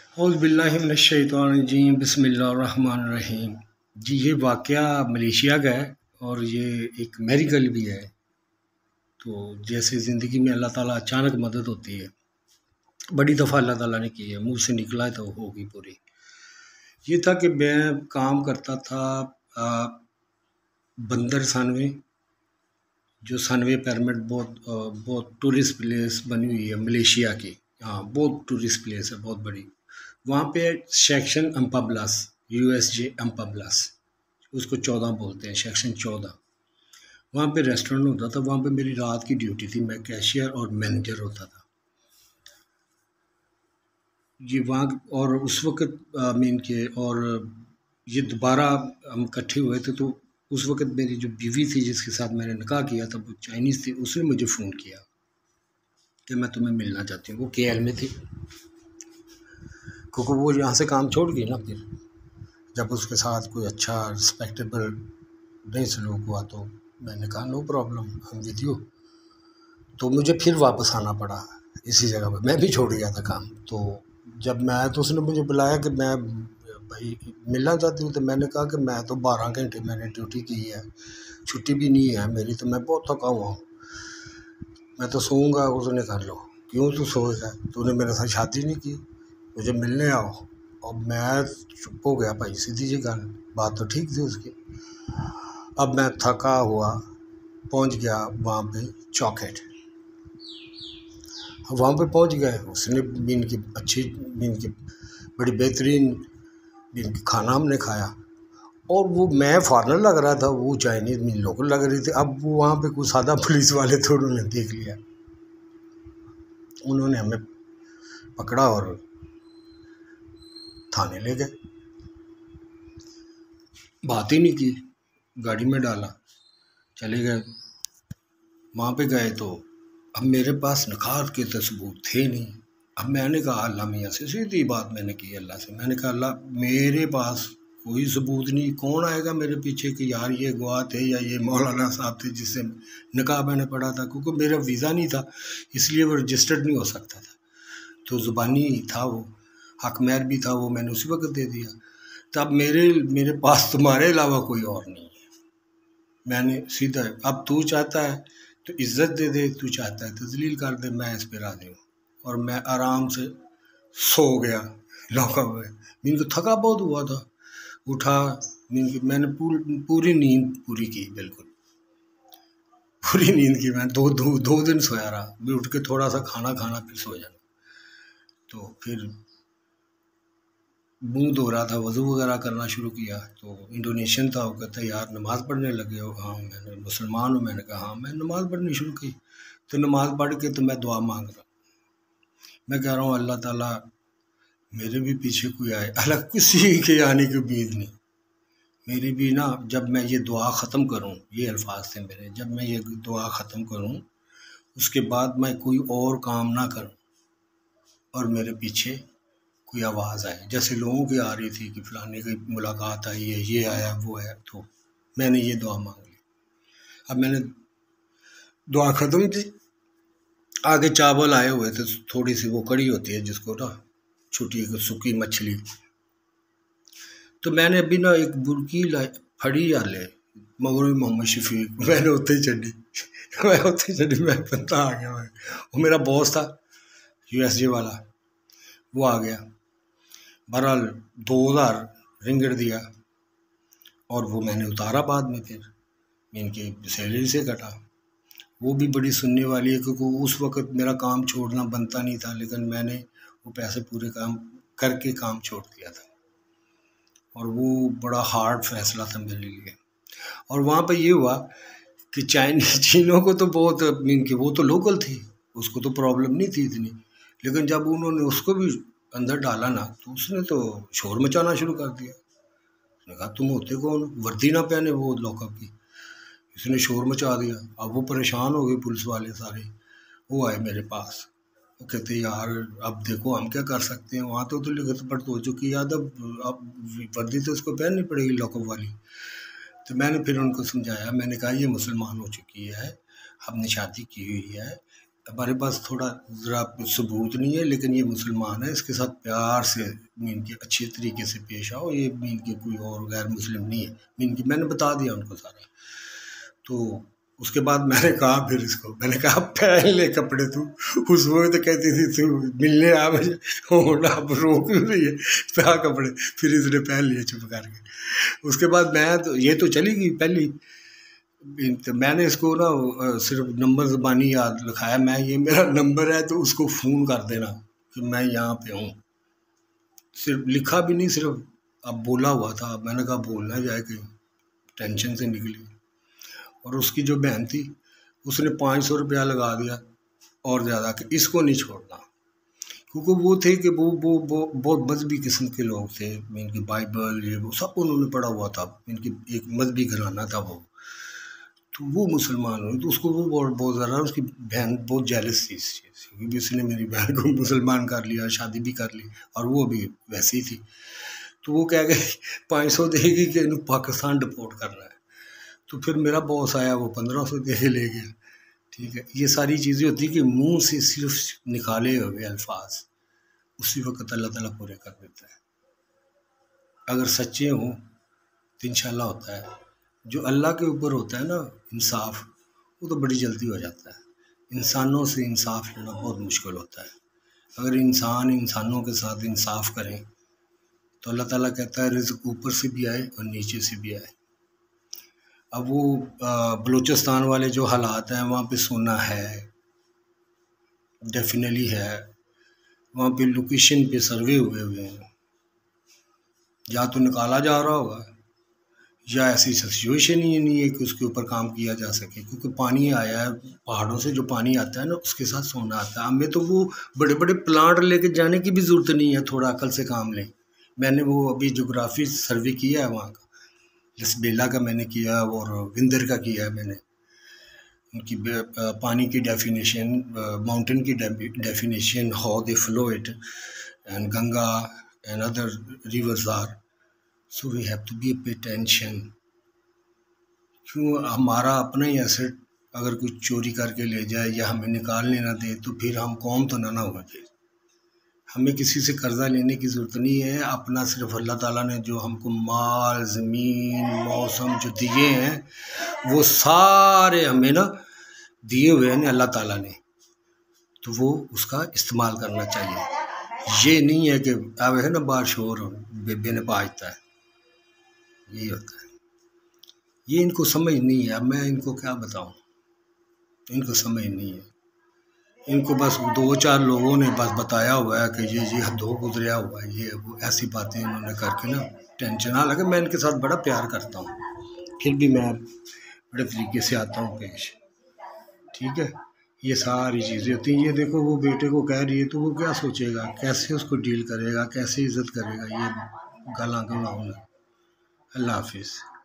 औज़ुबिल्लाहिमिनश्शैतानिर्रजीम बिस्मिल्लाहिर्रहमानिर्रहीम। जी, ये वाक़या मलेशिया का है और ये एक मेरिकल भी है। तो जैसे ज़िंदगी में अल्लाह ताला अचानक मदद होती है, बड़ी दफ़ा अल्लाह ताला ने की है, मुँह से निकला है तो होगी पूरी। ये था कि मैं काम करता था बंदर सनवे, जो सनवे पिरामिड बहुत टूरिस्ट प्लेस बनी हुई है मलेशिया की। हाँ, बहुत टूरिस्ट प्लेस है, बहुत बड़ी। वहाँ पे सेक्शन अम्पाब्लास, यूएसजे अम्पाब्लास, उसको 14 बोलते हैं, सेक्शन 14। वहाँ पे रेस्टोरेंट होता था, वहाँ पे मेरी रात की ड्यूटी थी, मैं कैशियर और मैनेजर होता था जी वहाँ। और उस वक़्त मीन के और ये दोबारा हम इकट्ठे हुए थे, तो उस वक़्त मेरी जो बीवी थी जिसके साथ मैंने निकाह किया था, वो चाइनीज़ थी, उसने मुझे फ़ोन किया कि मैं तुम्हें मिलना चाहती हूँ। वो केएल में थी, क्योंकि वो यहाँ से काम छोड़ गई ना। फिर जब उसके साथ कोई अच्छा रिस्पेक्टेबल नहीं सलूक हुआ तो मैंने कहा नो प्रॉब्लम, हम विद यू। तो मुझे फिर वापस आना पड़ा इसी जगह पे, मैं भी छोड़ गया था काम। तो जब मैं आया तो उसने मुझे बुलाया कि मैं भाई मिलना चाहती हूँ। तो मैंने कहा कि मैं तो 12 घंटे मैंने ड्यूटी की है, छुट्टी भी नहीं है मेरी, तो मैं बहुत थका हुआ हूँ, मैं तो सोऊंगा। उसने कहा लो, क्यों तू सोएगा, तूने मेरे साथ शादी नहीं की, मुझे मिलने आओ। और मैं चुप हो गया भाई, सीधी जी गल, बात तो ठीक थी उसकी। अब मैं थका हुआ पहुंच गया वहाँ पे चौकेट। वहाँ पे पहुंच गए, उसने मीन की अच्छी मीन की बड़ी बेहतरीन मीन की खाना हमने खाया। और वो मैं फॉरेनर लग रहा था, वो चाइनीज़ मीन लोकल लग रही थी। अब वो वहाँ पे कुछ सादा पुलिस वाले थे, उन्होंने देख लिया, उन्होंने हमें पकड़ा और थाने ले गए। बात ही नहीं की, गाड़ी में डाला, चले गए। वहाँ पे गए तो अब मेरे पास निखात के तो सबूत थे नहीं। अब मैंने कहा अल्लाह मियाँ से, सीधी बात मैंने की अल्लाह से, मैंने कहा अल्लाह मेरे पास कोई सबूत नहीं, कौन आएगा मेरे पीछे कि यार ये गवाह थे या ये मौलाना साहब थे जिससे निकाह मैंने पढ़ा था। क्योंकि मेरा वीज़ा नहीं था, इसलिए वो रजिस्टर्ड नहीं हो सकता था। तो ज़ुबानी था वो, हक महर भी था, वो मैंने उसी वक्त दे दिया। तब मेरे पास तुम्हारे अलावा कोई और नहीं है। मैंने सीधा, अब तू चाहता है तो इज्जत दे दे, तू चाहता है तजलील कर दे, मैं इस पे राजी हूँ। और मैं आराम से सो गया लॉकअप में। मीन को थका बहुत हुआ था, उठा, मीन की मैंने पूरी नींद पूरी की, बिल्कुल पूरी नींद की। मैं दो दिन सोया रहा, भी उठ के थोड़ा सा खाना खाना फिर सो जाना। तो फिर मुंह धो रहा था, वज़ू वगैरह करना शुरू किया। तो इंडोनेशियन था, वो कहता यार नमाज़ पढ़ने लगे हो। हाँ, मैंने मुसलमान हूँ। मैंने कहा हाँ, मैं नमाज़ पढ़नी शुरू की। तो नमाज़ पढ़ के तो मैं दुआ मांग रहा, मैं कह रहा हूँ अल्लाह ताला मेरे भी पीछे कोई आए, अलग किसी के आने की उम्मीद नहीं। मेरी भी ना, जब मैं ये दुआ ख़त्म करूँ, ये अल्फाज थे मेरे, जब मैं ये दुआ ख़त्म करूँ उसके बाद मैं कोई और काम ना करूँ और मेरे पीछे कोई आवाज़ आए, जैसे लोगों की आ रही थी कि फलाने की मुलाकात आई है, ये आया वो है। तो मैंने ये दुआ मांग ली। अब मैंने दुआ ख़त्म की, आगे चावल आए हुए थे, थोड़ी सी वो कड़ी होती है जिसको ना छोटी सूखी मछली। तो मैंने अभी ना एक बुरकी लाई, फड़ी आले मगर मोहम्मद शफीक, मैंने उत्ते ही चढ़ी मैं उत्ते चढ़ी, मैं बंदा आ गया। मैं, वो मेरा बॉस था यूएसजे वाला, वो आ गया। बहरहाल 2000 रिंगट दिया और वो मैंने उतारा बाद में, फिर इनकी सैलरी से कटा। वो भी बड़ी सुनने वाली है, क्योंकि उस वक़्त मेरा काम छोड़ना बनता नहीं था, लेकिन मैंने वो पैसे पूरे काम करके काम छोड़ दिया था। और वो बड़ा हार्ड फैसला था मेरे लिए। और वहाँ पे ये हुआ कि चीनों को तो बहुत मीन की, वो तो लोकल थी, उसको तो प्रॉब्लम नहीं थी इतनी। लेकिन जब उन्होंने उसको भी अंदर डाला ना, तो उसने तो शोर मचाना शुरू कर दिया। उसने कहा तुम होते कौन, वर्दी ना पहने वो लॉकअप की। इसने शोर मचा दिया। अब वो परेशान हो गए पुलिस वाले सारे, वो आए मेरे पास। वो कहते यार अब देखो हम क्या कर सकते हैं, वहाँ तो लिखत पढ़त हो चुकी है, अब वर्दी तो इसको पहननी पड़ेगी लॉकअप वाली। तो मैंने फिर उनको समझाया, मैंने कहा ये मुसलमान हो चुकी है, हमने शादी की हुई है, हमारे पास थोड़ा ज़रा सबूत नहीं है, लेकिन ये मुसलमान है, इसके साथ प्यार से मीन के अच्छे तरीके से पेश आओ, ये मीन के कोई और गैर मुस्लिम नहीं है। मीन की मैंने बता दिया उनको सारा। तो उसके बाद मैंने कहा फिर इसको, मैंने कहा पहन ले कपड़े तू। उस वक्त तो कहती थी तू मिलने आ मुझे, होना अब रोक क्यों रही है, पहन कपड़े। फिर इसने पहन लिए चुप करके। उसके बाद मैं तो ये तो चली गई पहली, तो मैंने इसको ना सिर्फ नंबर ज़बानी याद लिखाया, मैं ये मेरा नंबर है तो उसको फ़ोन कर देना कि मैं यहाँ पे हूँ। सिर्फ लिखा भी नहीं, सिर्फ अब बोला हुआ था। मैंने कहा बोलना जाए कहीं, टेंशन से निकली। और उसकी जो बहन थी उसने 500 रुपया लगा दिया और ज़्यादा, कि इसको नहीं छोड़ना। क्योंकि वो थे कि वो बहुत मजहबी किस्म के लोग थे, इनकी बाइबल ये वो सब उन्होंने पढ़ा हुआ था, इनकी एक मजहबी घराना था वो। तो वो मुसलमान हुई तो उसको वो बहुत ज़्यादा, उसकी बहन बहुत जेलस थी इस चीज़ से, क्योंकि उसने मेरी बहन को मुसलमान कर लिया, शादी भी कर ली, और वो भी वैसी ही थी। तो वो कह गई 500 देगी कि इन्हें पाकिस्तान डिपोर्ट करना है। तो फिर मेरा बॉस आया, वो 1500 दे के ले गया। ठीक है, ये सारी चीज़ें होती कि मुंह से सिर्फ निकाले हुए अल्फाज उसी वक्त अल्लाह ताला पूरे कर देता है। अगर सच्चे हों तो इंशाल्लाह होता है। जो अल्लाह के ऊपर होता है ना इंसाफ, वो तो बड़ी जल्दी हो जाता है। इंसानों से इंसाफ लेना बहुत मुश्किल होता है। अगर इंसान इंसानों के साथ इंसाफ करें तो अल्लाह ताला कहता है रिज़्क ऊपर से भी आए और नीचे से भी आए। अब वो बलूचिस्तान वाले जो हालात हैं, वहाँ पे सोना है, डेफिनेटली है, वहाँ पे लोकेशन पे सर्वे हुए हुए हैं। या तो निकाला जा रहा होगा, या ऐसी सिचुएशन ही नहीं है कि उसके ऊपर काम किया जा सके, क्योंकि पानी आया है पहाड़ों से, जो पानी आता है ना उसके साथ सोना आता है। हमें तो वो बड़े बड़े प्लांट लेके जाने की भी ज़रूरत नहीं है, थोड़ा अकल से काम लें। मैंने वो अभी जोग्राफी सर्वे किया है वहाँ का, लसबेला का मैंने किया और विंदर का किया है मैंने। उनकी पानी की डेफिनेशन, माउंटेन की definition, how they flow it, and Ganga and other rivers are, so we have to be pay tension. क्यों हमारा अपना ही एसेट अगर कोई चोरी करके ले जाए या हमें निकालने ना दे तो फिर हम कौम तो ना हो जाए। हमें किसी से कर्जा लेने की ज़रूरत नहीं है। अपना सिर्फ अल्लाह ताला ने जो हमको माल, ज़मीन, मौसम जो दिए हैं वो सारे हमें ना दिए हुए हैं अल्लाह ताला ने, तो वो उसका इस्तेमाल करना चाहिए। ये नहीं है कि अब है ना बारिश हो रहा बेबे ने बाजता है, यही होता है। ये इनको समझ नहीं है। अब मैं इनको क्या बताऊं, इनको समझ नहीं है। इनको बस 2-4 लोगों ने बस बताया हुआ है कि ये हदों गुजरिया हुआ है, ये वो ऐसी बातें इन्होंने करके ना टेंशन। हालांकि मैं इनके साथ बड़ा प्यार करता हूँ, फिर भी मैं बड़े तरीके से आता हूँ पेश। ठीक है, ये सारी चीज़ें होती हैं। ये देखो वो बेटे को कह रही है तो वो क्या सोचेगा, कैसे उसको डील करेगा, कैसे इज्जत करेगा, ये गाला गला होना। अल्लाह हाफिज़।